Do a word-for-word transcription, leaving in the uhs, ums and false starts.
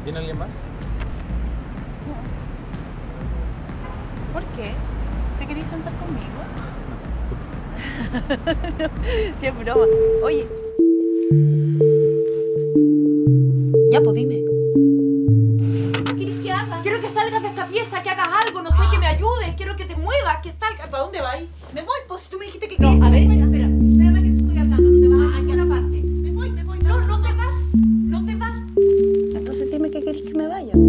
¿Viene alguien más? ¿Por qué? ¿Te querés sentar conmigo? No, sí, es broma. Oye. Ya, pues dime. ¿Qué quieres que haga? Quiero que salgas de esta pieza, que hagas algo, no sé, que me ayudes, quiero que te muevas, que salgas. ¿Para dónde vas? Me voy, pues si tú me dijiste que... No, querías- a ver. Espera, espera, espérame que te estoy hablando, no te vas a ninguna parte. Me voy, me voy. No, no te vas, no te vas. Entonces dime que querés que me vaya.